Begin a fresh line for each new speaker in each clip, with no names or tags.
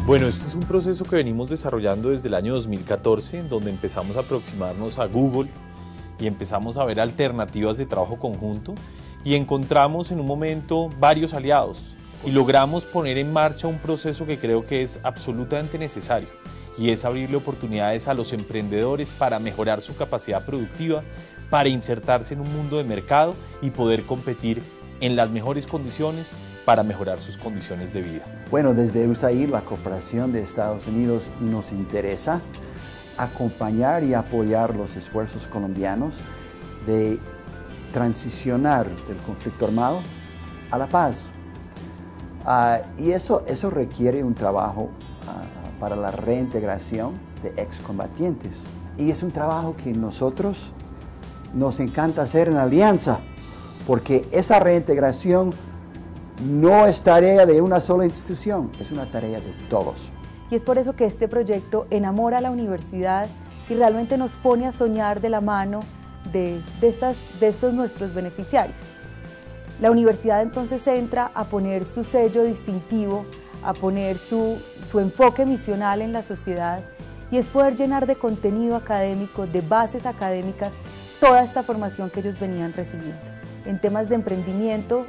Bueno, este es un proceso que venimos desarrollando desde el año 2014, en donde empezamos a aproximarnos a Google y empezamos a ver alternativas de trabajo conjunto y encontramos en un momento varios aliados y logramos poner en marcha un proceso que creo que es absolutamente necesario y es abrirle oportunidades a los emprendedores para mejorar su capacidad productiva, para insertarse en un mundo de mercado y poder competir en las mejores condiciones para mejorar sus condiciones de vida.
Bueno, desde USAID, la cooperación de Estados Unidos nos interesa acompañar y apoyar los esfuerzos colombianos de transicionar del conflicto armado a la paz. Y eso requiere un trabajo para la reintegración de excombatientes. Y es un trabajo que nosotros nos encanta hacer en alianza, porque esa reintegración no es tarea de una sola institución, es una tarea de todos.
Y es por eso que este proyecto enamora a la universidad y realmente nos pone a soñar de la mano de estos nuestros beneficiarios. La universidad entonces entra a poner su sello distintivo, a poner su enfoque misional en la sociedad y es poder llenar de contenido académico, de bases académicas, toda esta formación que ellos venían recibiendo en temas de emprendimiento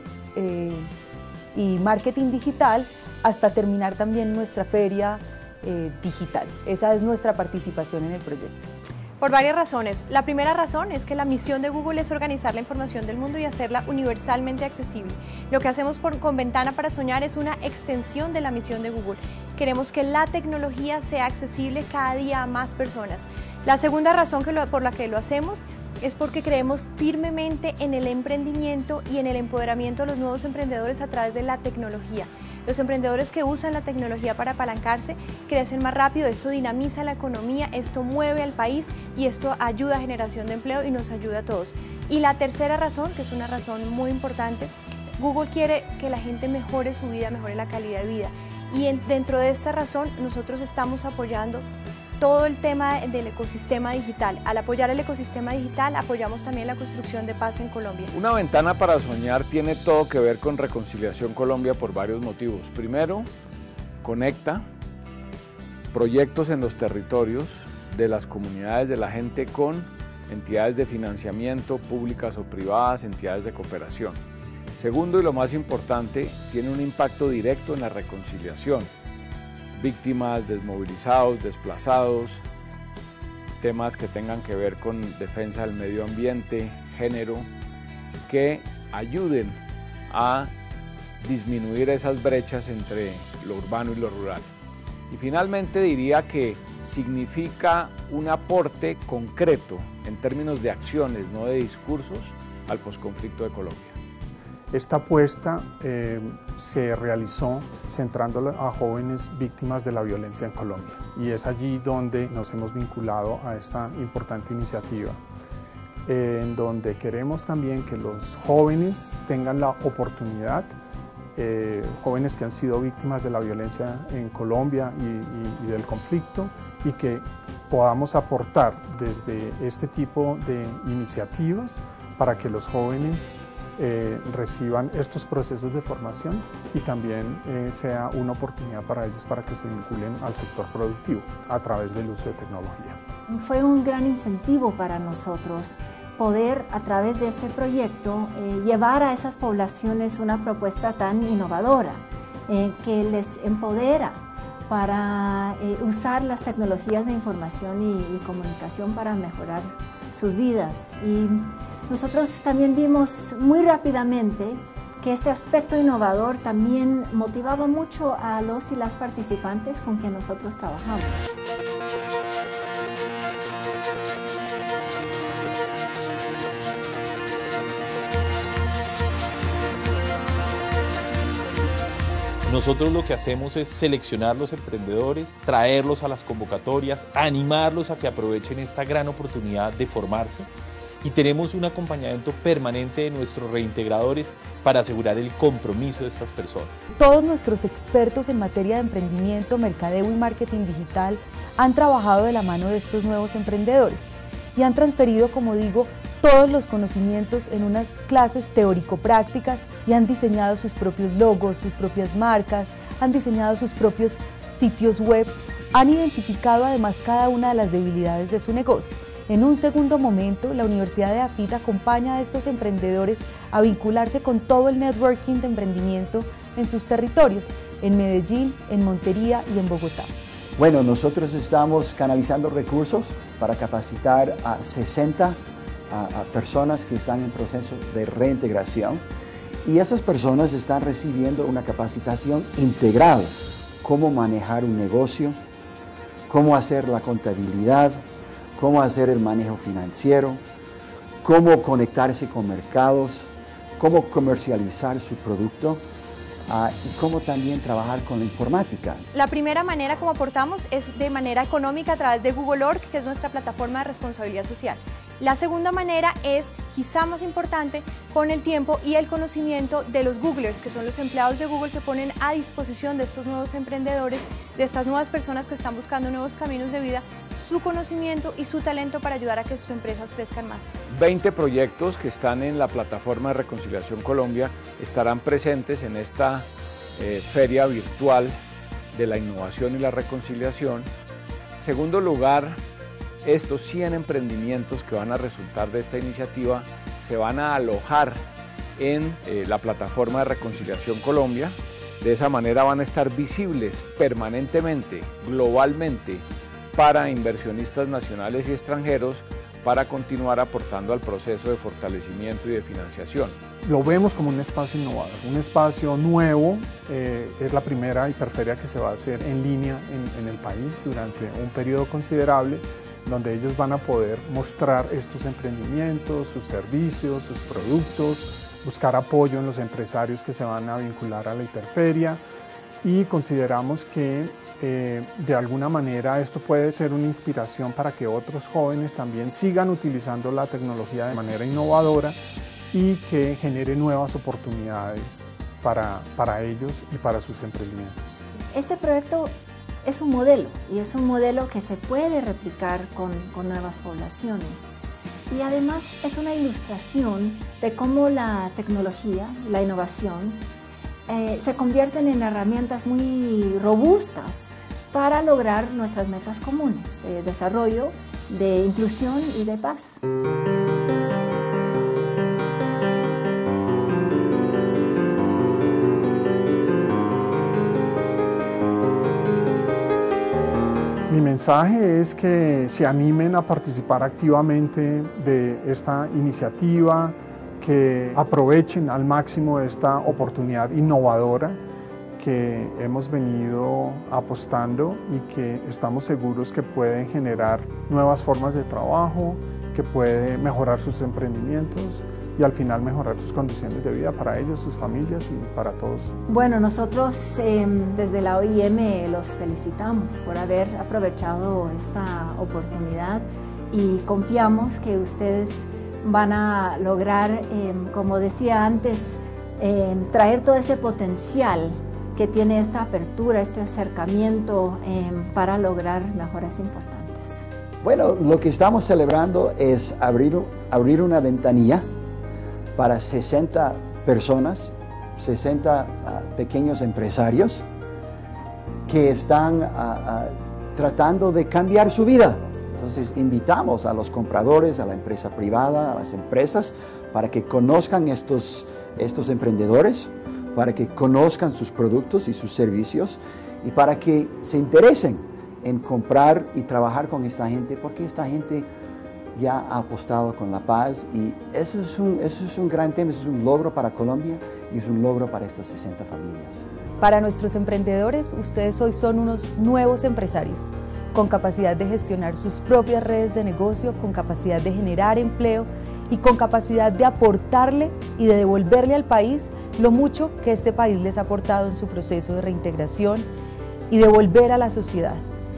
y marketing digital, hasta terminar también nuestra feria digital. Esa es nuestra participación en el proyecto.
Por varias razones. La primera razón es que la misión de Google es organizar la información del mundo y hacerla universalmente accesible. Lo que hacemos con Ventana para Soñar es una extensión de la misión de Google. Queremos que la tecnología sea accesible cada día a más personas. La segunda razón por la que lo hacemos es porque creemos firmemente en el emprendimiento y en el empoderamiento de los nuevos emprendedores a través de la tecnología. Los emprendedores que usan la tecnología para apalancarse crecen más rápido, esto dinamiza la economía, esto mueve al país y esto ayuda a generación de empleo y nos ayuda a todos. Y la tercera razón, que es una razón muy importante, Google quiere que la gente mejore su vida, mejore la calidad de vida. Y dentro de esta razón nosotros estamos apoyando todo el tema del ecosistema digital. Al apoyar el ecosistema digital, apoyamos también la construcción de paz en Colombia.
Una ventana para soñar tiene todo que ver con Reconciliación Colombia por varios motivos. Primero, conecta proyectos en los territorios de las comunidades de la gente con entidades de financiamiento, públicas o privadas, entidades de cooperación. Segundo, y lo más importante, tiene un impacto directo en la reconciliación. Víctimas, desmovilizados, desplazados, temas que tengan que ver con defensa del medio ambiente, género, que ayuden a disminuir esas brechas entre lo urbano y lo rural. Y finalmente diría que significa un aporte concreto en términos de acciones, no de discursos, al posconflicto de Colombia.
Esta apuesta se realizó centrándola a jóvenes víctimas de la violencia en Colombia y es allí donde nos hemos vinculado a esta importante iniciativa, en donde queremos también que los jóvenes tengan la oportunidad, jóvenes que han sido víctimas de la violencia en Colombia y del conflicto, y que podamos aportar desde este tipo de iniciativas para que los jóvenes reciban estos procesos de formación y también sea una oportunidad para ellos para que se vinculen al sector productivo a través del uso de tecnología.
Fue un gran incentivo para nosotros poder a través de este proyecto llevar a esas poblaciones una propuesta tan innovadora que les empodera para usar las tecnologías de información y comunicación para mejorar sus vidas. Y nosotros también vimos muy rápidamente que este aspecto innovador también motivaba mucho a los y las participantes con quien nosotros trabajamos.
Nosotros lo que hacemos es seleccionar los emprendedores, traerlos a las convocatorias, animarlos a que aprovechen esta gran oportunidad de formarse y tenemos un acompañamiento permanente de nuestros reintegradores para asegurar el compromiso de estas personas.
Todos nuestros expertos en materia de emprendimiento, mercadeo y marketing digital han trabajado de la mano de estos nuevos emprendedores y han transferido, como digo, todos los conocimientos en unas clases teórico-prácticas y han diseñado sus propios logos, sus propias marcas, han diseñado sus propios sitios web, han identificado además cada una de las debilidades de su negocio. En un segundo momento, la Universidad de AFIT acompaña a estos emprendedores a vincularse con todo el networking de emprendimiento en sus territorios, en Medellín, en Montería y en Bogotá.
Bueno, nosotros estamos canalizando recursos para capacitar a 60 personas que están en proceso de reintegración, y esas personas están recibiendo una capacitación integral: cómo manejar un negocio, cómo hacer la contabilidad, cómo hacer el manejo financiero, cómo conectarse con mercados, cómo comercializar su producto y cómo también trabajar con la informática.
La primera manera como aportamos es de manera económica a través de Google Org, que es nuestra plataforma de responsabilidad social. La segunda manera es, quizá más importante, con el tiempo y el conocimiento de los Googlers, que son los empleados de Google que ponen a disposición de estos nuevos emprendedores, de estas nuevas personas que están buscando nuevos caminos de vida, su conocimiento y su talento para ayudar a que sus empresas crezcan más.
20 proyectos que están en la plataforma de Reconciliación Colombia estarán presentes en esta feria virtual de la innovación y la reconciliación. En segundo lugar, estos 100 emprendimientos que van a resultar de esta iniciativa se van a alojar en la plataforma de Reconciliación Colombia. De esa manera van a estar visibles permanentemente, globalmente, para inversionistas nacionales y extranjeros, para continuar aportando al proceso de fortalecimiento y de financiación.
Lo vemos como un espacio innovador, un espacio nuevo. Es la primera hiperferia que se va a hacer en línea en el país durante un periodo considerable, donde ellos van a poder mostrar estos emprendimientos, sus servicios, sus productos, buscar apoyo en los empresarios que se van a vincular a la hiperferia, y consideramos que de alguna manera esto puede ser una inspiración para que otros jóvenes también sigan utilizando la tecnología de manera innovadora y que genere nuevas oportunidades para ellos y para sus emprendimientos.
Este proyecto es un modelo, y es un modelo que se puede replicar con nuevas poblaciones. Y además es una ilustración de cómo la tecnología, la innovación, se convierten en herramientas muy robustas para lograr nuestras metas comunes de desarrollo, de inclusión y de paz.
Mi mensaje es que se animen a participar activamente de esta iniciativa, que aprovechen al máximo esta oportunidad innovadora que hemos venido apostando y que estamos seguros que pueden generar nuevas formas de trabajo, que puede mejorar sus emprendimientos y al final mejorar sus condiciones de vida para ellos, sus familias y para todos.
Bueno, nosotros desde la OIM los felicitamos por haber aprovechado esta oportunidad y confiamos que ustedes van a lograr, como decía antes, traer todo ese potencial que tiene esta apertura, este acercamiento para lograr mejoras importantes.
Bueno, lo que estamos celebrando es abrir una ventanilla para 60 personas, 60 pequeños empresarios que están tratando de cambiar su vida. Entonces invitamos a los compradores, a la empresa privada, a las empresas, para que conozcan estos emprendedores, para que conozcan sus productos y sus servicios y para que se interesen en comprar y trabajar con esta gente, porque esta gente ya ha apostado con la paz, y eso es un gran tema, eso es un logro para Colombia y es un logro para estas 60 familias.
Para nuestros emprendedores, ustedes hoy son unos nuevos empresarios, con capacidad de gestionar sus propias redes de negocio, con capacidad de generar empleo y con capacidad de aportarle y de devolverle al país lo mucho que este país les ha aportado en su proceso de reintegración y devolver a la sociedad,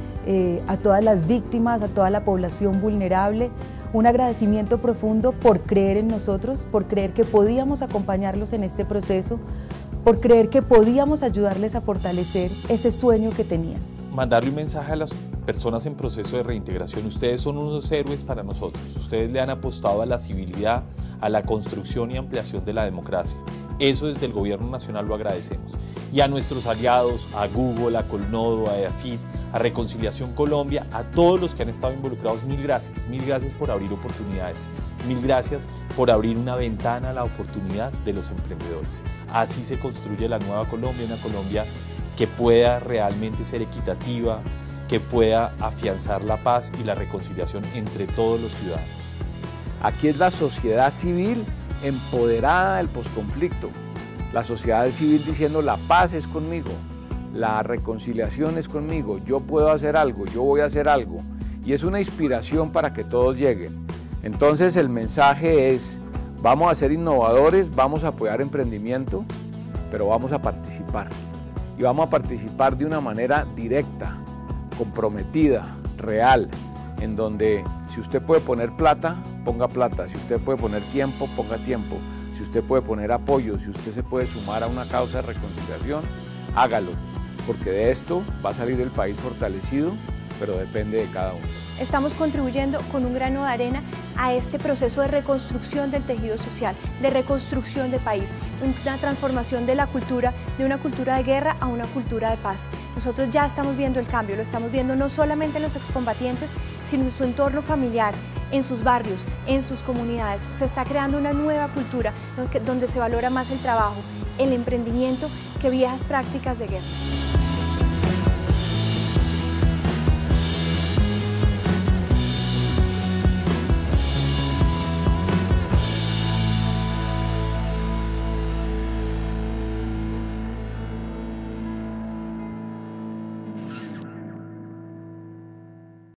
a todas las víctimas, a toda la población vulnerable, un agradecimiento profundo por creer en nosotros, por creer que podíamos acompañarlos en este proceso, por creer que podíamos ayudarles a fortalecer ese sueño que tenían.
Mandarle un mensaje a las personas en proceso de reintegración: ustedes son unos héroes para nosotros, ustedes le han apostado a la civilidad, a la construcción y ampliación de la democracia. Eso desde el gobierno nacional lo agradecemos. Y a nuestros aliados, a Google, a Colnodo, a EAFIT, a Reconciliación Colombia, a todos los que han estado involucrados, mil gracias por abrir oportunidades, mil gracias por abrir una ventana a la oportunidad de los emprendedores. Así se construye la nueva Colombia, una Colombia que pueda realmente ser equitativa, que pueda afianzar la paz y la reconciliación entre todos los ciudadanos.
Aquí es la sociedad civil empoderada del posconflicto, la sociedad civil diciendo la paz es conmigo, la reconciliación es conmigo, yo puedo hacer algo, yo voy a hacer algo, y es una inspiración para que todos lleguen. Entonces el mensaje es, vamos a ser innovadores, vamos a apoyar emprendimiento, pero vamos a participar, y vamos a participar de una manera directa, comprometida, real, en donde si usted puede poner plata, ponga plata, si usted puede poner tiempo, ponga tiempo, si usted puede poner apoyo, si usted se puede sumar a una causa de reconciliación, hágalo, porque de esto va a salir el país fortalecido, pero depende de cada uno.
Estamos contribuyendo con un grano de arena a este proceso de reconstrucción del tejido social, de reconstrucción del país, una transformación de la cultura, de una cultura de guerra a una cultura de paz. Nosotros ya estamos viendo el cambio, lo estamos viendo no solamente en los excombatientes, sino en su entorno familiar, en sus barrios, en sus comunidades. Se está creando una nueva cultura donde se valora más el trabajo, el emprendimiento, que viejas prácticas de guerra.